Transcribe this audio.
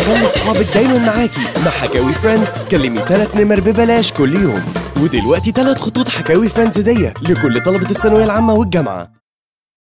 خلي صحابك دايما معاكي مع حكاوي فريندز. كلمي 3 نمر ببلاش كل يوم. ودلوقتي 3 خطوط حكاوي فريندز هدية لكل طلبة الثانوية العامة والجامعة.